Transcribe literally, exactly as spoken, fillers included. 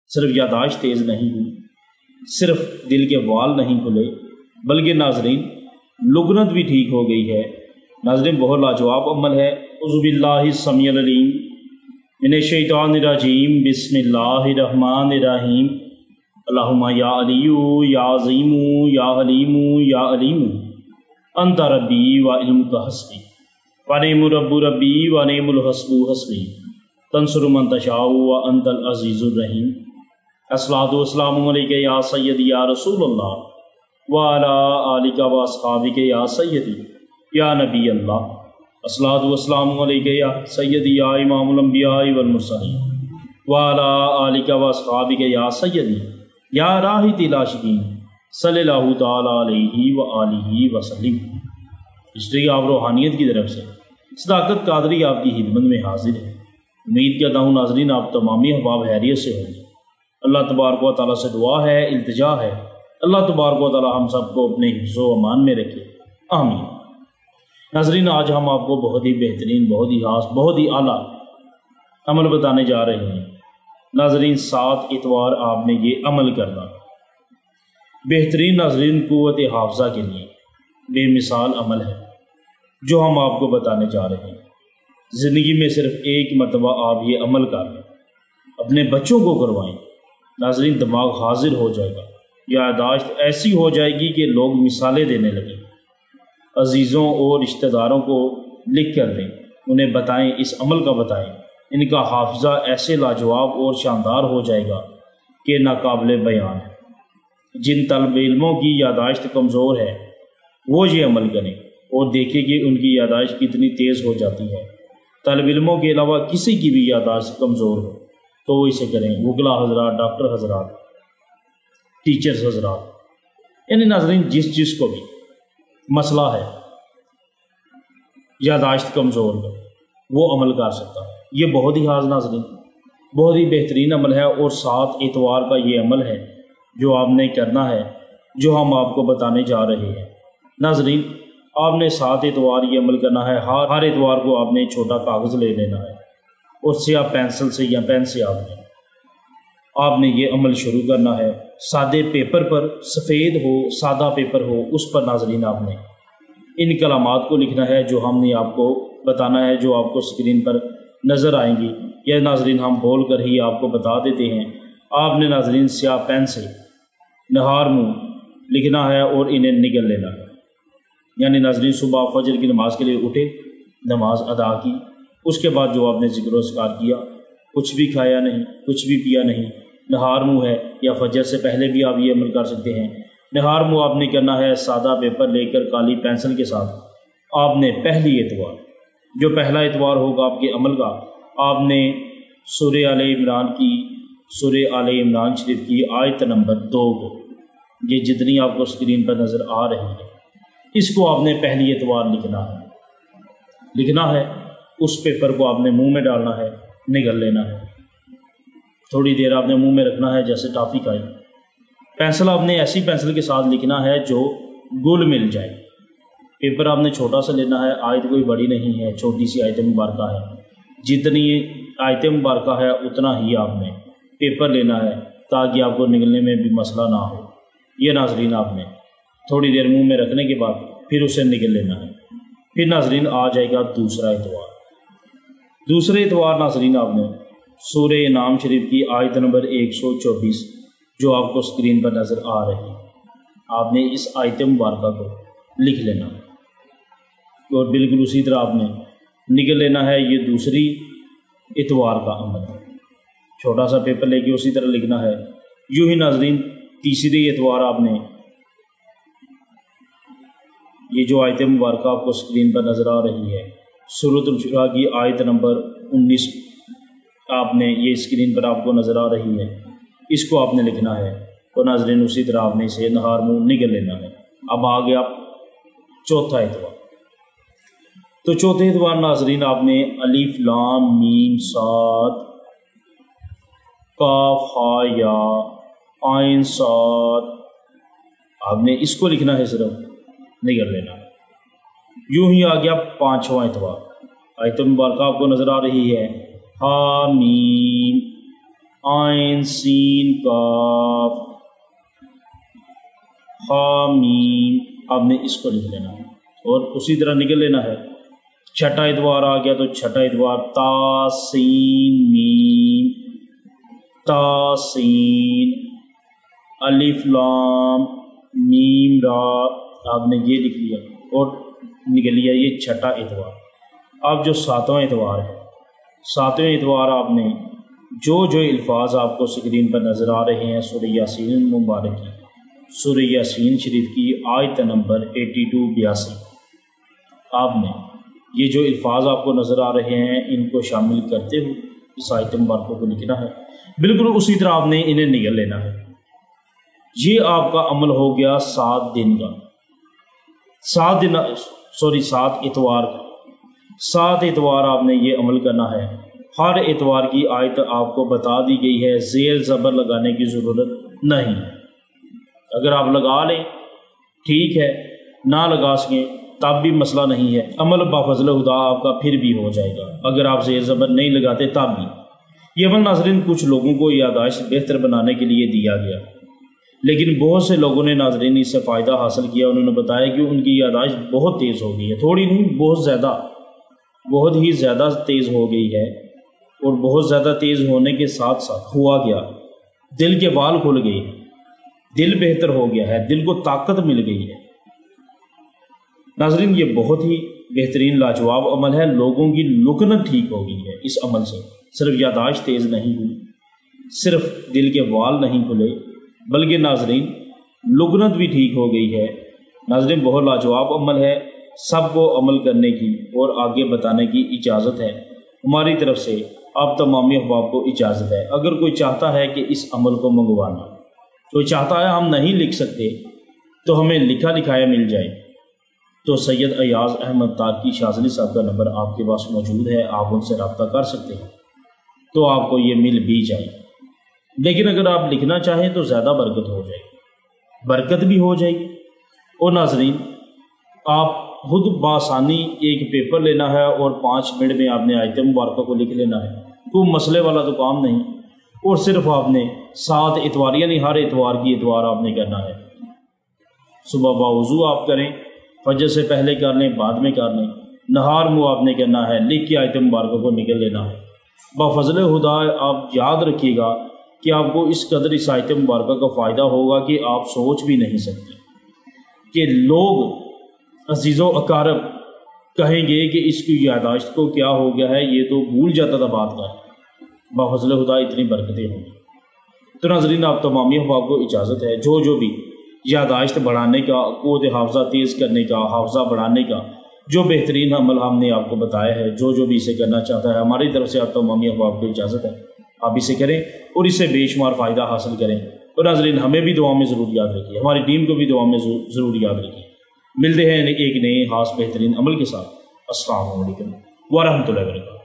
صرف یادداشت تیز نہیں ہوئی، صرف دل کے وال نہیں کھلے، بلکہ ناظرین لغنت بھی ٹھیک ہو گئی ہے۔ ناظرین بہت لاجواب عمل ہے۔ اعوذ باللہ السمیع العلیم من الشیطان الرجیم، بسم اللہ الرحمن الرحیم، اللہم یا علی یا عظیم یا حلیم یا علیم انت ربی و علمک حسبی ونعم رب ربی ونعم الحسب حسبی تنصر من تشاء وانت العزیز الرحیم۔ الصلاۃ والسلام علیک یا سیدی یا رسول اللہ وعلی آلک و اصحابک یا سیدی یا نبی اللہ۔ الصلاۃ والسلام علیک یا سیدی یا امام الانبیاء والمرسلین وعلی آلک و اصحابک یا سیدی یا راحت العاشقین صلی اللہ تعالیٰ علیہ وآلہ وسلم۔ ہسٹری آپ روحانیت کی طرف سے صداقت قادری آپ کی خدمت میں حاضر ہے۔ امید کرتا ہوں ناظرین آپ تمامی احباب خیریت سے ہوں گے۔ اللہ تبارک و تعالیٰ سے دعا ہے، التجا ہے، اللہ تبارک و تعالیٰ ہم سب کو اپنے حفظ و امان میں رکھے، آمین۔ ناظرین آج ہم آپ کو بہت ہی بہترین، بہت ہی خاص، بہت ہی اعلیٰ عمل بتانے جا رہے ہیں۔ ناظرین سات اتوار آپ نے یہ عمل کرنا بہترین ناظرین قوت حافظہ کے لیے بے مثال عمل ہے جو ہم آپ کو بتانے جا رہے ہیں۔ زندگی میں صرف ایک مرتبہ آپ یہ عمل کر لیں، اپنے بچوں کو کروائیں، ناظرین دماغ حاضر ہو جائے گا، یادداشت ایسی ہو جائے گی کہ لوگ مثالیں دینے لگیں۔ عزیزوں اور رشتہ داروں کو لکھ کر دیں، انہیں بتائیں، اس عمل کا بتائیں۔ ان کا حافظہ ایسے لاجواب اور شاندار ہو جائے گا کہ ناقابل بیان ہے۔ جن طالب علموں کی یادداشت کمزور ہے وہ یہ عمل کریں اور دیکھیں کہ ان کی یادداشت کتنی تیز ہو جاتی ہے۔ طالب علموں کے علاوہ کسی کی بھی یادداشت کمزور ہو تو وہ اسے کریں، وکلا حضرات، ڈاکٹر حضرات، ٹیچرز حضرات، یعنی ناظرین جس جس کو بھی مسئلہ ہے یادداشت کمزور ہے وہ عمل کر سکتا ہے۔ یہ بہت ہی خاص ناظرین بہت ہی بہترین عمل ہے، اور سات اتوار کا یہ عمل ہے جو آپ نے کرنا ہے، جو ہم آپ کو بتانے جا رہے ہیں۔ ناظرین آپ نے سات اتوار یہ عمل کرنا ہے۔ ہر ہر اتوار کو آپ نے چھوٹا کاغذ لے لینا ہے اور سیاہ پینسل سے یا پین سے آپ نے آپ نے یہ عمل شروع کرنا ہے۔ سادے پیپر پر، سفید ہو، سادہ پیپر ہو، اس پر ناظرین آپ نے ان کلمات کو لکھنا ہے جو ہم نے آپ کو بتانا ہے، جو آپ کو اسکرین پر نظر آئیں گی، یا ناظرین ہم بول کر ہی آپ کو بتا دیتے ہیں۔ آپ نے ناظرین سیاہ پین سے نہار منہ لکھنا ہے اور انہیں نگل لینا ہے۔ یعنی ناظرین صبح فجر کی نماز کے لیے اٹھے، نماز ادا کی، اس کے بعد جو آپ نے ذکر و اذکار کیا، کچھ بھی کھایا نہیں، کچھ بھی پیا نہیں، نہار منہ ہے، یا فجر سے پہلے بھی آپ یہ عمل کر سکتے ہیں۔ نہار منہ آپ نے کرنا ہے سادہ پیپر لے کر کالی پینسل کے ساتھ۔ آپ نے پہلی اتوار، جو پہلا اتوار ہوگا آپ کے عمل کا، آپ نے سورہ آل عمران کی سورہ آل عمران شریف کی آیت نمبر دو کو، یہ جتنی آپ کو اسکرین پر نظر آ رہی ہے، اس کو آپ نے پہلی اتوار لکھنا ہے لکھنا ہے اس پیپر کو آپ نے منہ میں ڈالنا ہے، نگل لینا ہے، تھوڑی دیر آپ نے منہ میں رکھنا ہے جیسے ٹافی کھائی۔ پینسل آپ نے ایسی پینسل کے ساتھ لکھنا ہے جو گل مل جائے۔ پیپر آپ نے چھوٹا سا لینا ہے، آیت کوئی بڑی نہیں ہے، چھوٹی سی آیت مبارکہ ہے، جتنی آیت مبارکہ ہے اتنا ہی آپ نے پیپر لینا ہے تاکہ آپ کو نگلنے میں بھی مسئلہ نہ ہو۔ یہ ناظرین آپ نے تھوڑی دیر منہ میں رکھنے کے بعد پھر اسے نگل لینا ہے۔ پھر ناظرین آ جائے گا دوسرا اتوار۔ دوسرے اتوار ناظرین آپ نے سورہ انعام شریف کی آیت نمبر ایک سو چوبیس جو آپ کو اسکرین پر نظر آ رہی ہے، آپ نے اس آیت مبارکہ کو لکھ لینا ہے اور بالکل اسی طرح آپ نے نگل لینا ہے۔ یہ دوسری اتوار کا عمل ہے، چھوٹا سا پیپر لے کے اسی طرح لکھنا ہے۔ یوں ہی ناظرین تیسری اتوار آپ نے یہ جو آیت مبارکہ آپ کو اسکرین پر نظر آ رہی ہے، سورۃ الشورى کی آیت نمبر انیس، آپ نے یہ اسکرین پر آپ کو نظر آ رہی ہے، اس کو آپ نے لکھنا ہے اور ناظرین اسی طرح آپ نے اسے نہار منہ نگل لینا ہے۔ اب آ گیا چوتھا اتوار۔ تو چوتھے اتوار ناظرین آپ نے الف لام میم صاد کاف ہا یا عین صاد، آپ نے اس کو لکھنا ہے، صرف نگل لینا ہے۔ یوں ہی آ گیا پانچواں اتوار۔ آیت مبارکہ آپ کو نظر آ رہی ہے، حامیم، आइन सीन काफ हा मीम, आपने इसको लिख लेना है और उसी तरह निकल लेना है। छठा इतवार आ गया तो छठा इतवार ता सीन मीम, ता सीन अलिफ लाम मीम रा, आपने ये लिख लिया और निकल लिया ये छठा इतवार। अब जो सातवां इतवार है, सातवें इतवार आपने जो जो अल्फाज आपको स्क्रीन पर नज़र आ रहे हैं सूरह यासीन मुबारक की, सूरह यासीन शरीफ की आयत नंबर बयासी बयासी, आपने ये जो अल्फाज आपको नज़र आ रहे हैं इनको शामिल करते हुए इस आयत मुबारक को लिखना है। बिल्कुल उसी तरह आपने इन्हें निकल लेना है। ये आपका अमल हो गया सात दिन का, सात दिन सॉरी सात इतवार का। सात इतवार आपने ये अमल करना है। हर इतवार की आयत आपको बता दी गई है, ज़ेर ज़बर लगाने की ज़रूरत नहीं है। अगर आप लगा लें ठीक है, ना लगा सकें तब भी मसला नहीं है, अमल बाफज़ल खुदा आपका फिर भी हो जाएगा अगर आप ज़ेर ज़बर नहीं लगाते तब भी। ये अमल नाज़रीन कुछ लोगों को याददाश्त बेहतर बनाने के लिए दिया गया, लेकिन बहुत से लोगों ने नाज़रीन इससे फ़ायदा हासिल किया। उन्होंने बताया कि उनकी याददाश्त बहुत तेज़ हो गई है, थोड़ी नहीं बहुत ज़्यादा, बहुत ही ज़्यादा तेज़ हो गई है। और बहुत ज़्यादा तेज़ होने के साथ साथ हुआ गया, दिल के बाल खुल गए, दिल बेहतर हो गया है, दिल को ताकत मिल गई है। नाज़रीन ये बहुत ही बेहतरीन लाजवाब अमल है। लोगों की लुकनत ठीक हो गई है इस अमल से। सिर्फ याददाश्त तेज़ नहीं हुई, सिर्फ दिल के बाल नहीं खुले, बल्कि नाज़रीन लुकनत भी ठीक हो गई है। नाज़रीन बहुत लाजवाब अमल है, सबको अमल करने की और आगे बताने की इजाज़त है हमारी तरफ से। आप तमामी अहबाब को इजाज़त है। अगर कोई चाहता है कि इस अमल को मंगवाना, कोई चाहता है हम नहीं लिख सकते तो हमें लिखा लिखाया मिल जाए, तो सैयद अयाज अहमद तारकी शाज़ली साहब का नंबर आपके पास मौजूद है, आप उनसे रब्ता कर सकते हैं तो आपको ये मिल भी जाए। लेकिन अगर आप लिखना चाहें तो ज़्यादा बरकत हो जाएगी, बरकत भी हो जाएगी। और नाज़रीन आप खुद बासानी एक पेपर लेना है और पाँच मिनट में आपने आयत मुबारक को लिख लेना है, कोई मसले वाला तो काम नहीं। और सिर्फ आपने सात इतवार यानी हर इतवार की इतवार आपने करना है। सुबह बावुज़ू आप करें, फजर से पहले कर लें, बाद में कर लें, नहार मुँह आपने करना है, लिख के आयत मुबारक को निकल लेना है। बाफज़ल खुदा आप याद रखिएगा कि आपको इस कदर इस आयत मुबारक का फ़ायदा होगा कि आप सोच भी नहीं सकते कि लोग अजीज़ो अकारब कहेंगे कि इसकी यादाश्त को क्या हो गया है, ये तो भूल जाता था बात कर। बाफज़ल खुदा इतनी बरकतें होंगी। तो नाज़रीन आप तमामी अहबाब को इजाज़त है, जो जो भी यादाश्त बढ़ाने का, क़ुव्वत हाफ़ज़ा तेज़ करने का, हाफ़ज़ा बढ़ाने का जो बेहतरीन अमल हमने आपको बताया है, जो जो भी इसे करना चाहता है हमारी तरफ से आप तमामी अहबाब को इजाज़त है, आप इसे करें और इससे बेशुमार फ़ायदा हासिल करें। और नाज़रीन हमें भी दुआ में ज़रूर याद रखिए, हमारी टीम को भी दुआ में ज़रूर याद रखिए। मिलते हैं एक नए खास बेहतरीन अमल के साथ। अस्सलामु अलैकुम व रहमतुल्लाहि व बरकातहू।